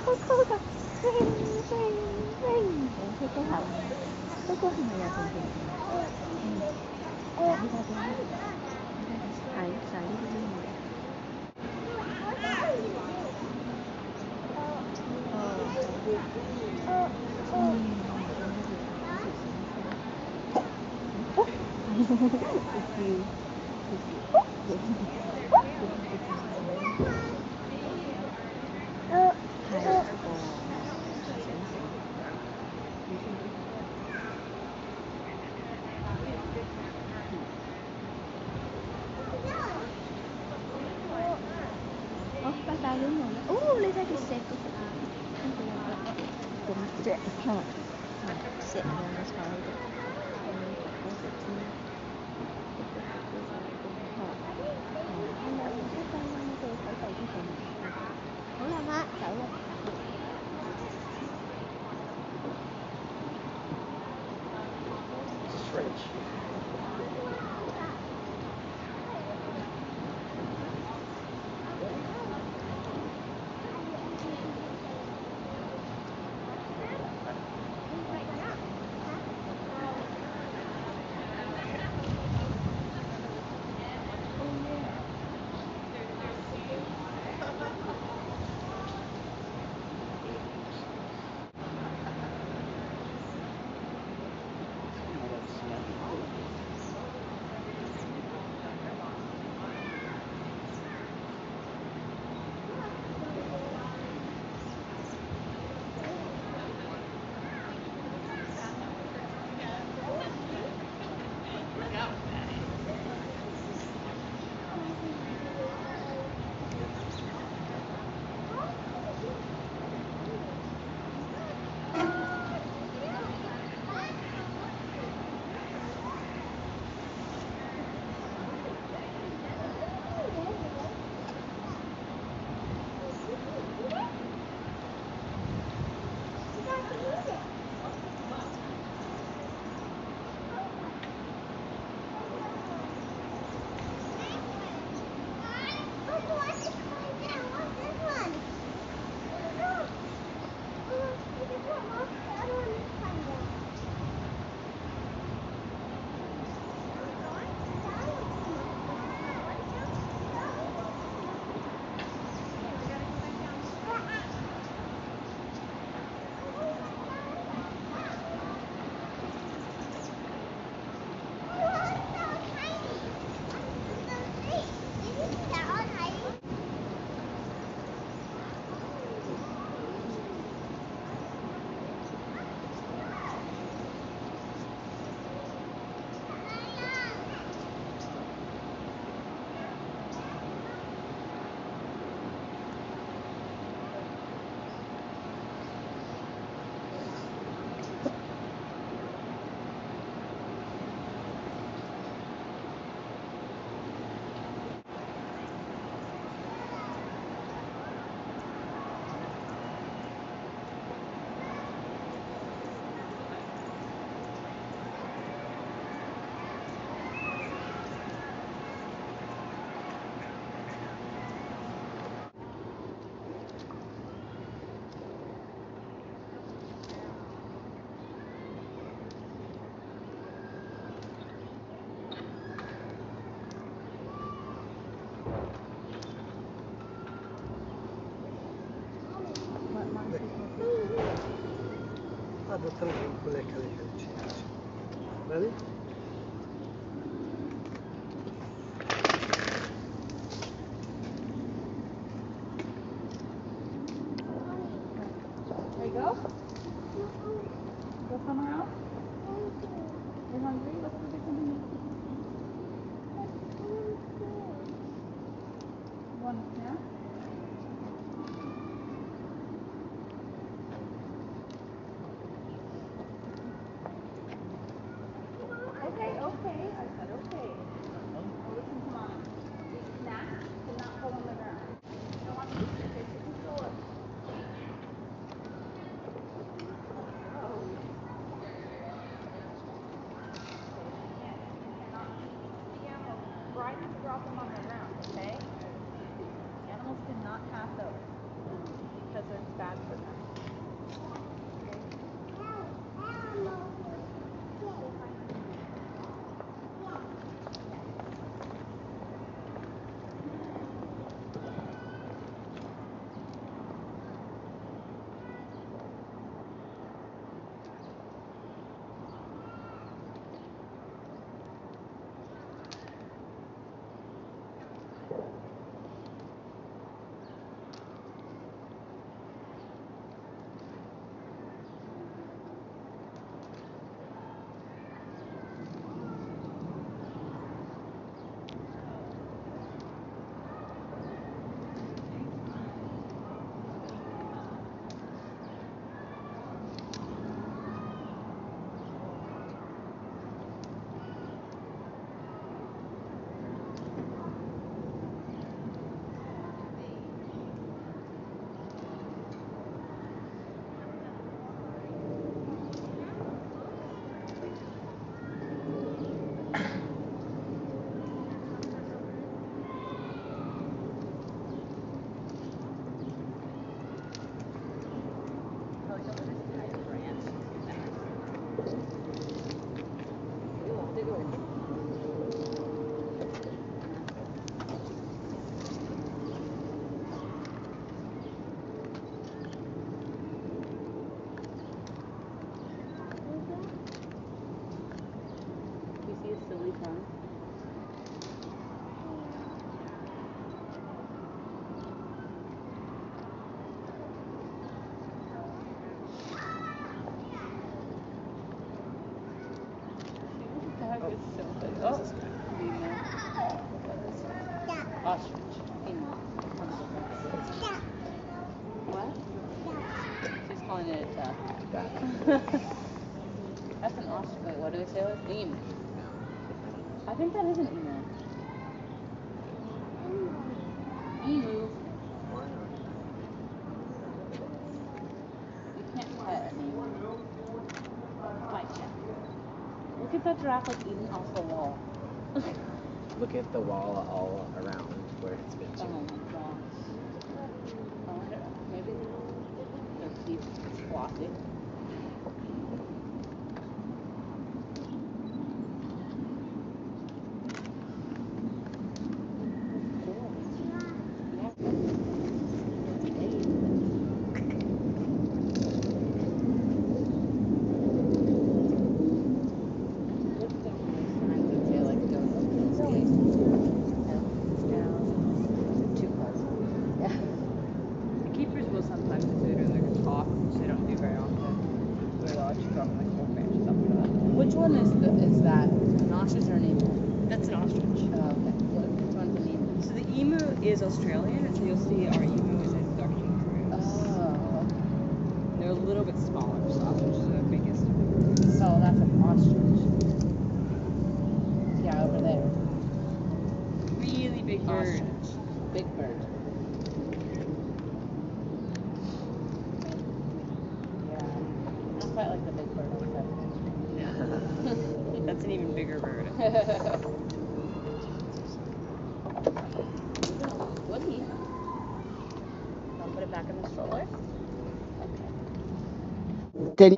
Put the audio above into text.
코코가 뺑뺑뺑. 코코 hồng. Coco hồng là thường thường. Đi ra đi ra đi. Xài xài đi đi đi. Bye bye đúng rồi. Lấy ra đi xe. Cũng dễ. Sit around the side. Tập có sự chi. Hello, bye bye. Tôi phải cầu cái gì? Không làm á, sợ không? French. Vado tranquilo con le calette. Ready? There you go. Go somewhere else. You hungry? Let's go get something to eat. You want a snack? Okay, okay. I said okay. Now listen to mom. Eat snacks cannot go on the ground. You don't want to eat your fish at the store. Oh. Okay, you cannot eat the apples right if you drop them on the ground, okay? wanted to. That's an ostrich. Wait, what do we say it was? Emu. I think that is an emu. Emu. You can't pet an emu. Why can't you? Look at that giraffe like eating off the wall. Look at the wall all around where it's been to. Oh my gosh. I wonder, maybe their teeth is flossy. Sometimes if they're doing like a talk, which they don't do very often, they'll actually throw like whole branches up for that. Which one is that? An ostrich or an emu? That's an ostrich. Oh, okay. Which one's an emu? So the emu is Australian, and so you'll see our emu is in Dr. Kangaroos. Oh. They're a little bit smaller, so ostriches are the biggest. So that's an ostrich. Yeah, over there. Really big bird. Ostrich. Big bird. Quite like the big bird on the That's an even bigger bird. Woody. I'll put it back in the stroller. Okay.